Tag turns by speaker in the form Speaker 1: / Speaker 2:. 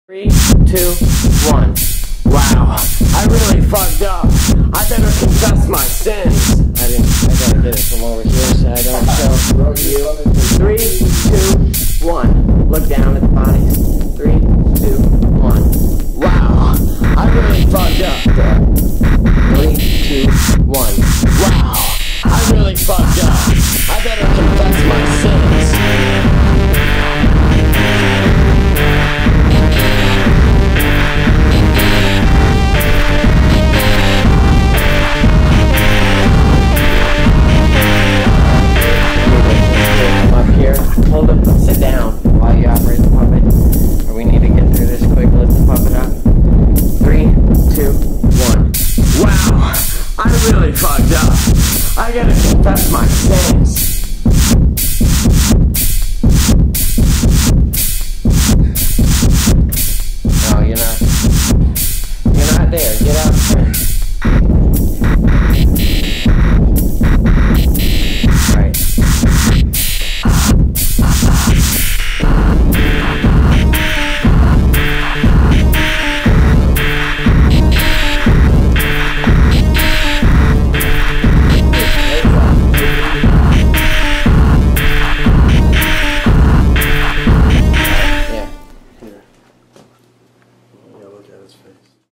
Speaker 1: 3, 2, 1. Wow, I really fucked up. I better confess my sins. I gotta get it from over here so I don't show you. 3, 2, 1. Look down at